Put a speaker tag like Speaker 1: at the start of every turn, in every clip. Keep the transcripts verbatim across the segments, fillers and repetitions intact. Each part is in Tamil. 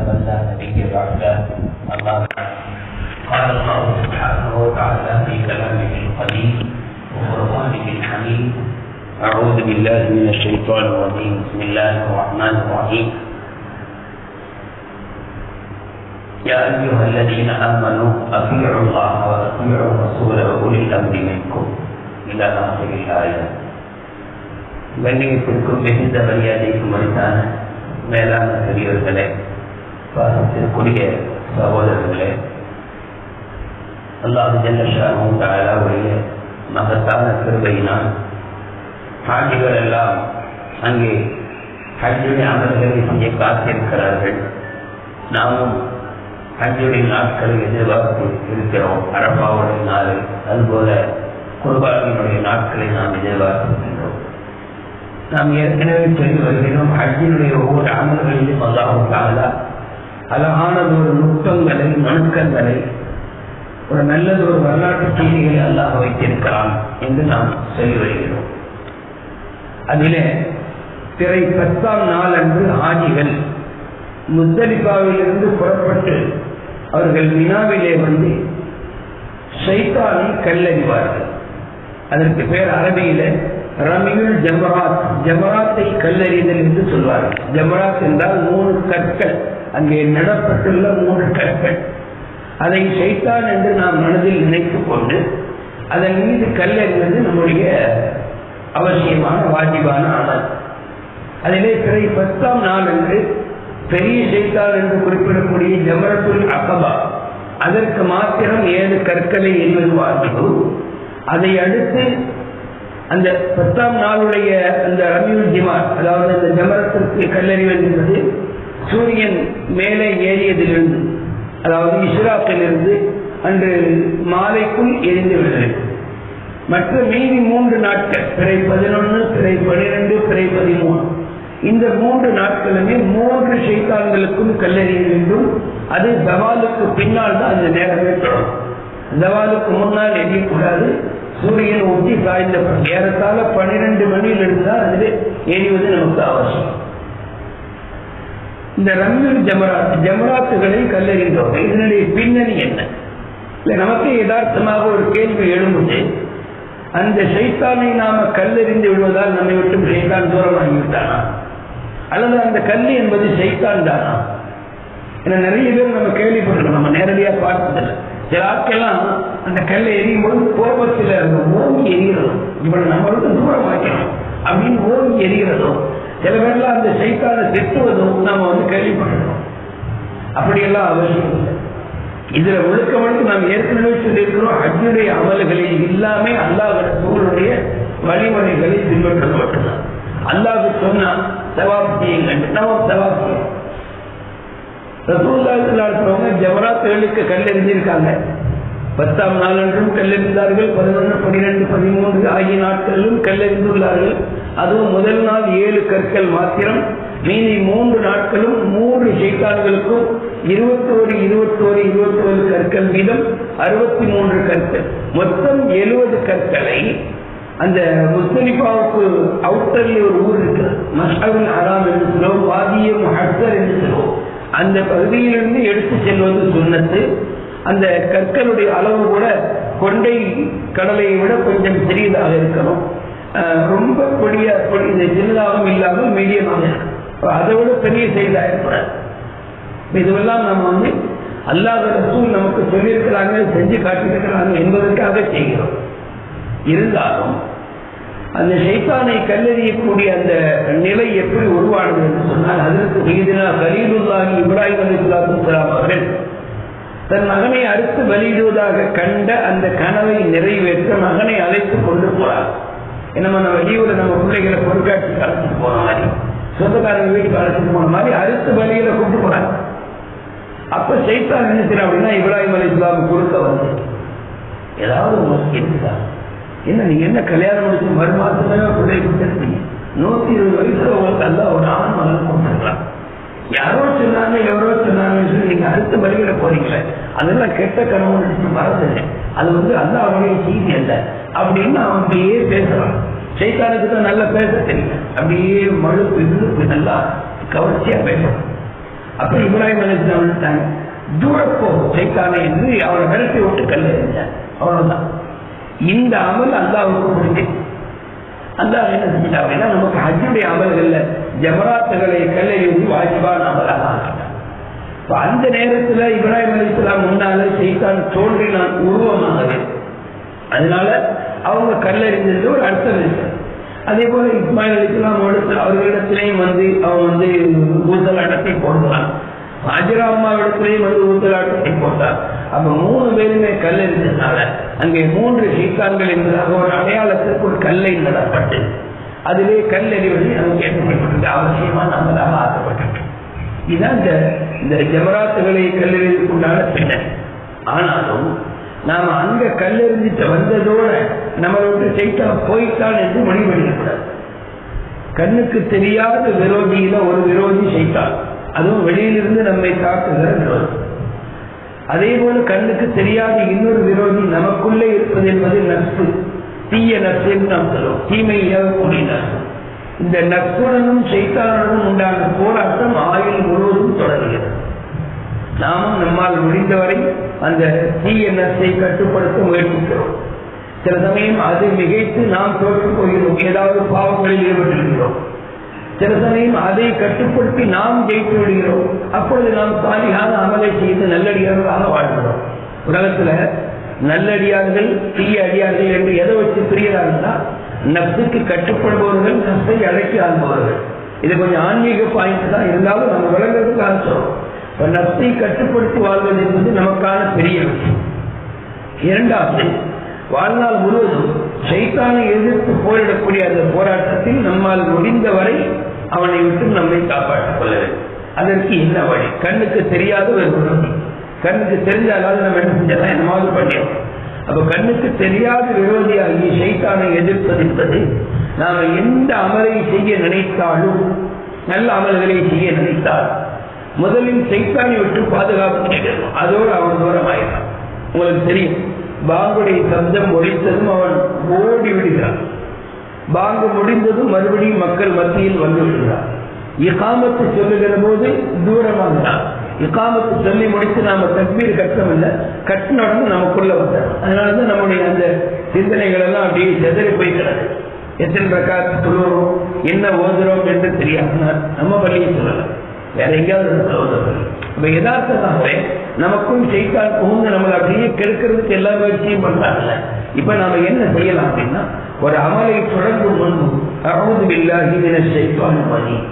Speaker 1: من لا نبي بعده. أما بعد، قال الله سبحانه وتعالى في كلامه القديم وفرقانه الحميد: أعوذ بالله من الشيطان الرجيم. بسم الله الرحمن الرحيم. يا أيها الذين آمنوا أطيعوا الله وأطيعوا الرسول وأولي الأمر منكم إلى آخر الآية. கண்ணியத்திற்கும் மிகுந்த மரியாதைக்கும் மனிதான மேலான பெரியவர்களே, பாசத்திற்குரிய சகோதரர்களே, அல்லாஹ் ஜல்ல ஷானஹு தஆலாவுடைய மகத்தான கிருபையினால் ஹாஜிகள் எல்லாம் அங்கே ஹஜ்ஜுடைய அமல்களை செய்ய காத்திருக்கிறார்கள். நாமும் ஹஜ்ஜுடைய நாட்களை எதிர்பார்த்து இருக்கிறோம். அரபாவுடைய நாளை, அதுபோல குர்பானியினுடைய நாட்களை நாம் எதிர்பார்த்திருக்கின்றோம். நாம் ஏற்கனவே சொல்லி வருகிறோம், ஹஜ்ஜினுடைய ஒவ்வொரு அமல்களிலும் அல்லாஹ் தஆலா அழகானது ஒரு நுட்பங்களை, நுணுக்கங்களை, ஒரு நல்லது ஒரு வரலாற்று செய்திகளை அல்லாஹ் வைத்திருக்கிறான் என்று நாம் சொல்லி வருகிறோம். அதிலே பிறை பத்தாம் நாள் அன்று ஹாஜிகள் முஸ்தலிஃபாவிலிருந்து புறப்பட்டு அவர்கள் மினாவிலே வந்து ஷைத்தானை கல்லறிவார்கள். அதற்கு பேர் அரபியில ரமியுல் ஜமராத், ஜமராத்தை கல்லறிதல் என்று சொல்வார்கள். ஜமராத் என்றால் மூணு கற்கள், அங்கே நடப்பட்டுள்ள மூன்று கற்கள். அதை ஷைத்தான் என்று நாம் மனதில் நினைத்துக் கொண்டு அதன் மீது கல்லறிவது நம்முடைய அவசியமான வாஜிபான அமல். அதிலே பிறை பத்தாம் நாள் அன்று பெரிய ஷைத்தான் என்று குறிப்பிடக்கூடிய ஜமரத்துல் அகபா, அதற்கு மாத்திரம் ஏழு கற்களை எறிவது வாஜிபு. அதை அடுத்து அந்த பத்தாம் நாளுடைய அந்த ரமியுல் ஜிமார், அதாவது அந்த ஜமரத்திற்கு கல்லறிவது என்பது சூரியன் மேலே ஏறியதிலிருந்து, அதாவது இஸ்ராக்கிலிருந்து அன்று மாலைக்குள் எரிந்து விடுகிறது. மற்ற மீதி மூன்று நாட்கள், பிறை பதினொன்று, பிறை பனிரெண்டு, பிறை பதிமூணு, இந்த மூன்று நாட்களுமே மூன்று ஷைத்தான்களுக்கும் கல்லறிய வேண்டும். அது ஜவாலுக்கு பின்னால் தான் அந்த நேரமே தொடரும். ஜவாலுக்கு முன்னால் எரியக்கூடாது. சூரியன் ஒட்டி சாய்ந்த ஏறத்தாழ பனிரெண்டு மணியில் இருந்தால் அதில் எரிவது நமக்கு அவசியம். இந்த ரம்யுல் ஜமராத், ஜமராத்துகளை கல்லறிந்தோம். இதனுடைய பின்னணி என்ன? இல்லை, நமக்கு யதார்த்தமாக ஒரு கேள்வி எழும்புது, அந்த ஷைத்தானை நாம கல்லறிந்து விடுவதால் நம்மை விட்டு ஷைத்தான் தூரமாகிவிட்டானா, அல்லது அந்த கல் என்பது ஷைத்தான் தானா? ஏன்னா நிறைய பேர் நம்ம கேள்விப்பட்டிருக்கோம், நம்ம நேரடியாக பார்த்ததில்லை. சில ஆட்கெல்லாம் அந்த கல்லை எரியும் போது கோபத்தில் ஓங்கி எரிகிறதும், இவனை நம்மளுக்கு தூரமாக்கணும் அப்படின்னு ஓங்கி எரிகிறதும், சில பேர்லாம் அந்த ஷைத்தானை திட்டுவதும் நாம வந்து கேள்விப்பட்டிருக்கோம். அப்படியெல்லாம் அவசியம் இல்லை. இதுல முழுக்க முழுக்க நாம் ஏற்கனவே சொல்லியிருக்கிறோம், ஹஜ்ஜுடைய அமல்களில் எல்லாமே அல்லாஹ் ரசூலுடைய வழிமுறைகளை பின்பற்றது மட்டும்தான். அல்லாஹ் சொன்னா சவாப் செய்யுங்கள், நம்ம சவாப் செய்யும். ரசூலுல்லாஹி ஜமராத்துகளுக்கு கல்லெறிஞ்சிருக்காங்க. பத்தாம் நாளன்றும் கல்லெறிந்தார்கள், பதினொன்று, பனிரெண்டு, பதிமூன்று ஆகிய நாட்களிலும் கல்லெறிந்துள்ளார்கள். அதுவும் முதல் நாள் ஏழு கற்கள் மாத்திரம், மீதி மூன்று நாட்களும் மூன்று ஷைத்தான்களுக்கும் இருபத்தோரு இருபத்தோரு இருபத்தோரு கற்கள் வீதம் அறுபத்தி மூன்று கற்கள், மொத்தம் எழுபது கற்களை அந்த முஸ்தலிஃபாவுக்கு அவுட்டர்ல ஒரு ஊர் இருக்கு, மஷ்அருல் ஹராம் என்று சொல்லுவோம், வாதிய முஹஸ்ஸர் என்று சொல்லுவோம். அந்த பகுதியிலிருந்து எடுத்து செல்வது சுன்னத்து. அந்த கற்களுடைய அளவு கூட கொண்டை கடலையை விட கொஞ்சம் சிறியதாக இருக்கணும். ரொம்ப பொடிய பொடி சின்னதாகவும் இல்லாமல் மீடியமாக இருக்கும். அதை விட பெரிய சைஸாக இருக்கக்கூடாது. இதுவெல்லாம் நம்ம வந்து அல்லாஹ் ரசூல் நமக்கு சொல்லியிருக்கிறாங்க, செஞ்சு காட்டியிருக்கிறாங்க என்பதற்காக செய்கிறோம். இருந்தாலும் அந்த ஷைத்தானை கல்லெறியக்கூடிய அந்த நிலை எப்படி உருவானது என்று சொன்னால், அதற்கு சையதுனா கலீலுல்லாஹி இப்ராஹிம் அலைஹிஸ்ஸலாத்து வஸ்ஸலாம் அவர்கள் தன் மகனை அறுத்து பலியிடுவதாக கண்ட அந்த கனவை நிறைவேற்ற மகனை அழைத்து கொண்டு போறார். நம்ம வெளியூர் நம்ம பிள்ளைகளை பொருட்காட்சிக்கு அழைச்சிட்டு போன மாதிரி, சொந்தக்காரங்க வீட்டுக்கு அழைச்சிட்டு போன மாதிரி அறுத்து பலியில கூப்பிட்டு போறாங்க. அப்ப ஷைத்தான் நினைச்சிடும் அப்படின்னா, இப்ராஹிம் அலைஹிஸ்ஸலாம் கொடுக்க வந்து ஏதாவது உங்களுக்கு இருக்குதா, என்ன நீங்க என்ன கல்யாணம் முடிச்சு மறு மாசமே பிள்ளை கொடுத்துருக்கீங்க, நூத்தி இருபது வயசுல உங்களுக்கு அல்ல ஒரு ஆண் மகன் கொடுத்துருக்கலாம், யாரோ சொன்னாங்க எவரோ சொன்னாங்கன்னு சொல்லி நீங்க அடுத்த பலியிட போறீங்களே, அதெல்லாம் கெட்ட கனவு நினைச்சு மறந்துங்க, அது வந்து அல்லாஹ்வுடைய செய்தி அல்ல அப்படின்னு அவன் அப்படியே பேசுறான். ஷைத்தானுக்கு தான் நல்லா பேச தெரியும், அப்படியே மழுப்பு இழுப்பு நல்லா கவர்ச்சியா பேசுறான். அப்ப இப்ராஹிம் அலைஹிஸ்ஸலாம் வந்துட்டாங்க, தூரப்போ சைத்தானே என்று அவரை விரட்டி விட்டு கல்ல எறிஞ்சார். அவ்வளவுதான். இந்த அமல் அல்லாஹ்வுக்கு புரிஞ்சு அல்லாஹ் என்ன செஞ்சாங்க அப்படின்னா, நமக்கு ஹஜ்ஜுடைய அமல்கள்ல ஜமராத்துகளை கல்லெறிந்து வாஜிபான அமலாக ஆக்கிட்டாங்க. அந்த நேரத்துல இப்ராஹிம் அலைஹிஸ்ஸலாம் முன்னால சைத்தான் தோன்றினான் உருவமாகவே. அதனால அவங்க கல்லெறிஞ்சது ஒரு அர்த்தம் இருக்கு. அதே போல இஸ்மாயில் அலைஹிஸ்ஸலாம் அவர்களிடத்திலையும் வந்து அவன் வந்து ஊசலாட்டத்தை போடுறான், ஹாஜரா அம்மாவிடத்திலையும் வந்து ஊசலாட்டத்தை போட்டான். அப்ப மூணு பேருமே கல்லெறிஞ்சதுனால அங்கே மூன்று சைத்தான்கள் என்பதாக ஒரு அடையாளத்திற்கு ஒரு கல்லை நடப்பட்டு அதிலே கல்லெறிவது நமக்கு ஏற்பட்டு அவசியமா நம்மளாக ஆக்கப்பட்டு இதுதான் இந்த இந்த ஜமராத்துகளை கல்லெறிவதற்குண்டான பின்னர். ஆனாலும் நாம அங்க கல்லெறிஞ்சிட்டு வந்ததோட நம்மளோட சைத்தான் போய்த்தான் என்று முடிவெடுக்கக்கூடாது. கண்ணுக்கு தெரியாத விரோதியில ஒரு விரோதி சைத்தான், அதுவும் வெளியிலிருந்து நம்மை தாக்குகிற விரோதி. அதே போல கண்ணுக்கு தெரியாத இன்னொரு விரோதி நமக்குள்ளே இருப்பது என்பது நட்பு, தீய நட்பு என்று நாம் சொல்லுவோம், தீமையாக கூடிய நட்பு. இந்த நட்புடனும் சைத்தானுடனும் உண்டான போராட்டம் ஆயுள் முழுவதும் தொடர்கிறது. நாமும் நம்மால் முடிந்தவரை அந்த தீய நட்பை கட்டுப்படுத்த முயற்சிக்கிறோம். சில சமயம் அது மிகைத்து நாம் தோற்று போகிறோம், ஏதாவது பாவங்களில் ஈடுபட்டிருக்கிறோம். சில சமயம் அதை கட்டுப்படுத்தி நாம் ஜெயித்து விடுகிறோம். அப்பொழுது நாம் சாலிகான அமலை செய்து நல்லடியார்களாக வாழ்கிறோம். உலகத்துல நல்லடியார்கள் தீய அடியார்கள் என்று எதை வச்சு பிரிகிறார்கள்னா, நப்சுக்கு கட்டுப்படுபவர்கள், நப்சை அடக்கி ஆள்பவர்கள். இது கொஞ்சம் ஆன்மீக பாயிண்ட் தான், இருந்தாலும் நம்ம விளங்குறதுக்கு ஆசைப்படும். இப்ப நப்சை கட்டுப்படுத்தி வாழ்வது என்பது நமக்கான பெரிய விஷயம். இரண்டாவது, வாழ்நாள் முழுவதும் சைத்தானை எதிர்த்து போரிடக்கூடிய அந்த போராட்டத்தில் நம்மால் முடிந்தவரை அவனை விட்டு நம்மை காப்பாற்றிக் கொள்ள வேண்டும். அதற்கு என்ன வழி? கண்ணுக்கு தெரியாத ஒரு விரோதி, கண்ணுக்கு தெரிஞ்சாலாவது நம்ம என்ன செஞ்சா என்னமாவது பண்ணியோம். அப்ப கண்ணுக்கு தெரியாத விரோதியாகி சைத்தானை எதிர்ப்பது என்பது, நாம எந்த அமலை செய்ய நினைத்தாலும், நல்ல அமல்களை செய்ய நினைத்தால் முதலில் சைத்தானை விட்டு பாதுகாப்பு கிடைக்கும். அதோடு அவன் தூரம் ஆயிடும். உங்களுக்கு தெரியும், பாங்குடைய சப்தம் ஒழித்ததும் அவன் ஓடி விடுகிறான். பாங்கு முடிந்ததும் மறுபடியும் மக்கள் மத்தியில் வந்து விடுகிறான். இகாமத்து சொல்லுகிற போது தூரமாகிறான். இகாமத்து சொல்லி முடித்து நாம தக்பீர் கட்டமில்லை, கட்டினோட நமக்குள்ள வந்தோம். அதனாலதான் நம்முடைய அந்த சிந்தனைகள் எல்லாம் அப்படியே செதறி போய்கிறது. எத்தனை ரக்காத்து சொல்லுறோம், என்ன ஓதுறோம் என்று தெரியாம நம்ம பள்ளியை சொல்லலாம், வேற எங்கேயாவது. இப்ப யதார்த்தமாகவே நமக்கும் சைத்தான் புகுந்து நம்மளை அப்படியே கெடுக்கிறதுக்கு எல்லா முயற்சியும் பண்றாங்கல்ல. இப்ப நாம என்ன செய்யலாம் அப்படின்னா, ஒரு அமலை தொடங்கும் முன்பு அஊது பில்லாஹி மினஷ் ஷைத்தானிர் ரஜீம்,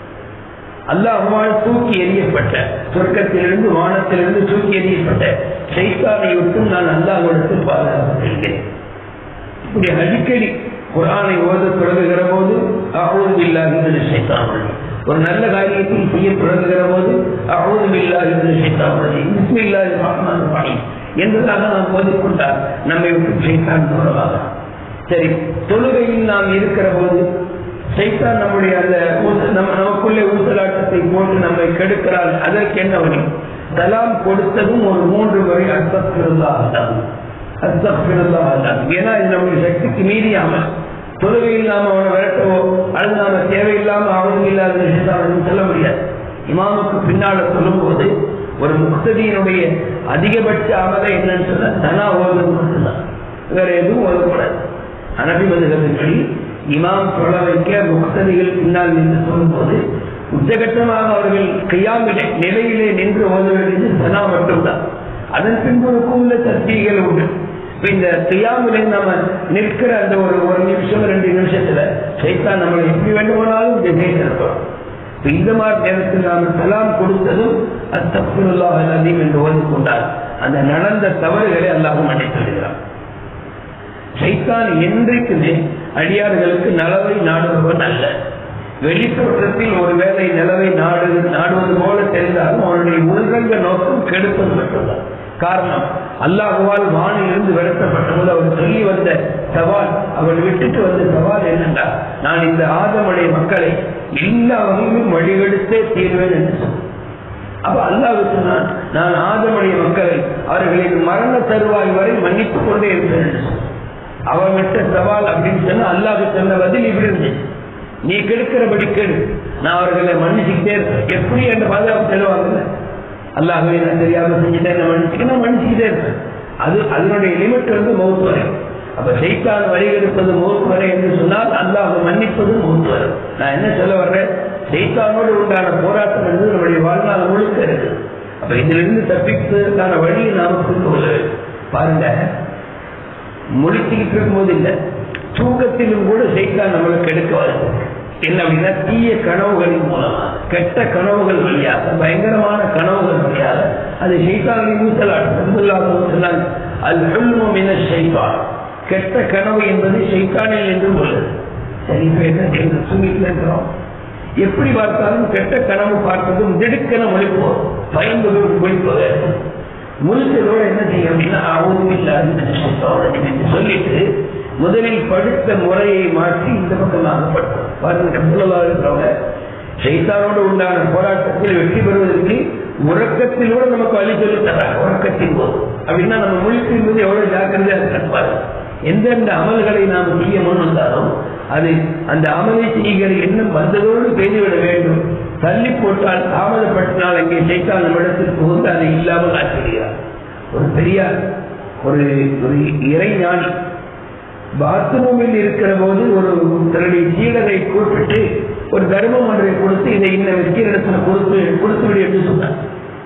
Speaker 1: அல்லாஹ்வால் தூக்கி எறியப்பட்ட, சொர்க்கத்திலிருந்து வானத்திலிருந்து தூக்கி எறியப்பட்ட சைத்தானை விட்டும் நான் அல்லாஹ்விடத்தில் பாதுகாப்பு செய்கிறேன். இப்படி அடிக்கடி குர்ஆனை ஓத தொடங்குகிற போது அஊது பில்லாஹி மினஷ் ஷைத்தானிர் ரஜீம், ஒரு நல்ல காரியத்தில் செய்ய தொடங்குகிற போது அஊது பில்லாஹி மினஷ் ஷைத்தானிர் ரஜீம், பிஸ்மில்லாஹிர் ரஹ்மானிர் ரஹீம் என்பதாக நாம் ஓதிக்கொண்டால் நம்மை விட்டு சைத்தான் தூரமாகும். சரி, தொழுகையில் நாம் இருக்கிற போது சைத்தான் நம்முடைய அந்த நமக்குள்ளே ஊசலாட்டத்தை போட்டு நம்மை கெடுக்கிறார். அதற்கு என்ன வழி? சலாம் கொடுத்ததும் ஒரு மூன்று முறை அஸ்தக்ஃபிருல்லாஹ் அஸ்தக்ஃபிருல்லாஹ். ஏன்னா இது நம்முடைய சக்திக்கு மீறியாமல் தொழுகையில் நாம அவனை விரட்டவோ அல்லது நாம தேவையில்லாம அவனும் இல்லாத விஷயத்தான் சொல்ல முடியாது. இமாமுக்கு பின்னால சொல்லும் போது ஒரு முக்ததியினுடைய அதிகபட்ச அமலை என்னன்னு சொன்னா தனா ஓதுவது மட்டும்தான், வேற எதுவும் ஓதக்கூடாது. ஹனஃபி மதுஹபின்படி இமாம் சொல்ல வைக்க முக்ததிகள் பின்னால் நின்று சொல்லும் போது உச்சகட்டமாக அவர்கள் கையாமிட நிலையிலே நின்று ஓத வேண்டியது தனா மட்டும்தான். அதன் பின்பு உள்ள தஸ்பீகள் உண்டு. இந்த கையாமிலே நம்ம நிற்கிற அந்த ஒரு ஒரு நிமிஷம் ரெண்டு நிமிஷத்துல சைத்தான் நம்மளை எப்படி வேண்டுமானாலும் திசை திருப்போம். இந்த மாதிரி நேரத்தில் நாம் சலாம் கொடுத்ததும் அஸ்தக்ஃபிருல்லாஹ் அல்-அஸீம் என்று ஓதிக்கொண்டால் அந்த நடந்த தவறுகளை அல்லாஹ் மன்னித்து விடுகிறான். சைத்தான் என்றைக்குமே அடியார்களுக்கு நலவை நாடுபவன் அல்ல. வெளித்தோற்றத்தில் ஒருவேளை நிலவை நாடு நாடுவது போல தெரிந்தாலும் அவனுடைய உள்ரங்க நோக்கம் கெடுப்பது மட்டும்தான். காரணம், அல்லாஹ்வால் வானிலிருந்து விரட்டப்பட்டபோது அவர் சொல்லி வந்த சவால், அவன் விட்டுட்டு வந்த சவால் என்னென்றா, நான் இந்த ஆதமுடைய மக்களை எல்லா வகையிலும் வழிகெடுத்தே தீர்வேன் என்று சொன்னான். அப்ப அல்லாஹ் சொன்னான், நான் ஆதமுடைய மக்களை அவர்களின் மரண தருவாய் வரை மன்னித்துக் கொண்டே இருப்பேன் என்று சொன்னான். அவன் விட்ட சவால் அப்படின்னு சொன்னா அல்லாஹ் சொன்ன பதில் இப்படி இருந்துச்சு, நீ கெடுக்கிறபடி கெடு, நான் அவர்களை மன்னிச்சுக்கிட்டே இருப்பேன். எப்படி என்ற பாதுகாப்பு செல்வாங்க? அல்லாஹ்வே நான் தெரியாம செஞ்சுட்டேன், நான் மன்னிச்சுக்கணும் மன்னிச்சுக்கிட்டே இருப்பேன். அது அதனுடைய லிமிட் வந்து மௌத் வரை. அப்ப ஷைத்தான் வழிகெடுப்பது மௌத் வரை என்று சொன்னால் அல்லாஹ் மன்னிப்பது மௌத் வரை. நான் என்ன சொல்ல வர்றேன், ஷைத்தானோடு உண்டான போராட்டம் என்பது நம்முடைய வாழ்நாள் முழுக்க இருக்கு. அப்ப இதிலிருந்து தப்பிப்பதற்கான வழியை நாம புரிந்து கொள்ள வேண்டும். பாருங்க, முழிச்சுக்கிட்டு இருக்கும்போது இல்லை, தூக்கத்திலும் கூட ஷைத்தான் நம்மளுக்கு எடுக்க வருது. என்ன அப்படின்னா, தீய கனவுகளின் மூலமா, கெட்ட கனவுகள் வழியாக, பயங்கரமான கனவுகள் வழியாக அது ஷைத்தானை ஊசலாட்டம். அல் ஹுல்மு மின ஷைத்தான், கெட்ட கனவு என்பது ஷைத்தானில் என்று உள்ளது. சரி, இப்ப என்ன செய்து தூங்கிட்டு இருக்கிறோம், எப்படி பார்த்தாலும் கெட்ட கனவு பார்த்ததும் திடுக்கென ஒழிப்போம், பயந்து ஒழிப்பது. முழுக்கதோடு என்ன செய்யும் அப்படின்னா, அவங்க இல்லாத சொல்லிட்டு முதலில் படுத்த முறையை மாற்றி இந்த பக்கமாக படுத்தோம். பாருங்க, ஷைத்தானோடு உண்டான போராட்டத்தில் வெற்றி பெறுவதற்கு உறக்கத்திலோட நமக்கு வழி சொல்லி தர்றாங்க. உறக்கத்தின் போது அப்படின்னா நம்ம முழிப்பின் போது எவ்வளவு ஜாக்கிரதையா இருப்பாரு. எந்தெந்த அமல்களை நாம் செய்ய முன் வந்தாலும் அது அந்த அமலை செய்கிற எண்ணம் வந்ததோடு செய்துவிட வேண்டும். தள்ளி போட்டால், தாமதப்பட்டால் அங்கே ஷைத்தான் நம்மிடத்தில் புகுந்து அதை இல்லாமல் ஆற்றுகிறார். ஒரு பெரியார், ஒரு ஒரு இறைஞானி பாத்ரூமில் இருக்கிற போது ஒரு தன்னுடைய சீடரை கூப்பிட்டு ஒரு தர்மம் ஒன்றை கொடுத்து, இதை இந்த வைக்கிற இடத்துல கொடுத்து கொடுத்து விடு என்று சொன்னார்.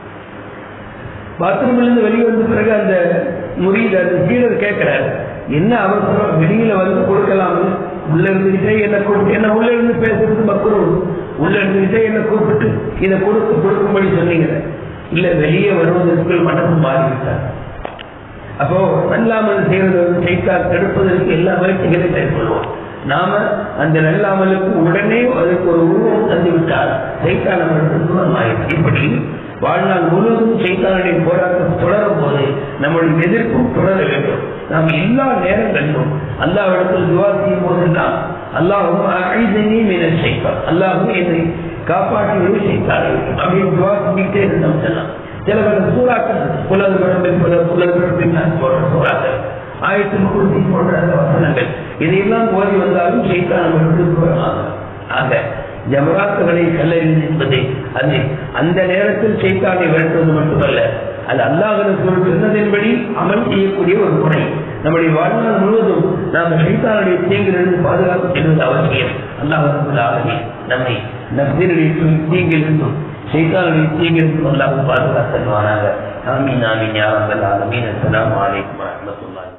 Speaker 1: பாத்ரூமில் இருந்து வெளியே வந்த பிறகு அந்த முறியீடு அந்த சீடர் கேட்கிறார், என்ன அவசரம், வெளியில வந்து கொடுக்கலாம், உள்ள இருந்துகிட்டே என்ன கூப்பிட்டு, என்ன உள்ள இருந்து பேசுறது மக்களும் உள்ள இருந்துகிட்டே என்ன கூப்பிட்டு இதை கொடுத்து கொடுக்கும்படி சொன்னீங்க. இல்ல, வெளியே வருவதற்கு மனசு மாறிவிட்டார். அப்போ நல்லாமல் செய்வது வந்து ஷைத்தான் தடுப்பதற்கு எல்லா முயற்சிகளையும் மேற்கொள்வோம். நாம அந்த நல்லாமலுக்கு உடனே அதுக்கு ஒரு உருவம் தந்துவிட்டால் ஷைத்தான் நம்மளுக்கு தூரமாயிற்று. இப்படி வாழ்நாள் முழுவதும் ஷைத்தானுடைய போராட்டம் தொடரும் போது நம்முடைய எதிர்ப்பும் தொடர வேண்டும். நாம் எல்லா நேரங்களிலும் அல்லாஹ்விடத்தில் துஆ செய்யும் போதெல்லாம் அல்லாஹும் ஷைத்தான், அல்லாஹும் என்னை காப்பாற்றி ஷைத்தானை அப்படின்னு துஆ செஞ்சுக்கிட்டே இருந்தோம். சொல்லாம் சில பல சூறாக்கள், புலது படம் புலது போன்ற சூறாக்கள், ஆயத்தில் குருதி போன்ற வசனங்கள், இதையெல்லாம் ஓதி வந்தாலும் ஷைத்தான் நம்மளுக்கு தூரமாக. ஆக ஜமராத்துகளை கல்லறிந்து என்பதை அது அந்த நேரத்தில் ஷைத்தானை விரட்டுவது மட்டுமல்ல, அது அல்லாஹ் சொன்னதின்படி அமல் செய்யக்கூடிய ஒரு முறை. நம்முடைய வாழ்நாள் முழுவதும் நாம் ஷைத்தானுடைய தீங்கிலிருந்து பாதுகாப்பு செய்வது அவசியம். அல்லாஹ் நம்மை நப்சினுடைய தீங்கிலிருந்தும் ஷைத்தானுடைய தீங்கிலிருந்தும் அல்லாஹ் பாதுகாத்தல்வானாக. ஆமீன் ஆமீன் யா ரப்பல் ஆலமீன். அஸ்ஸலாமு அலைக்கும் வரஹ்மத்துல்லாஹி.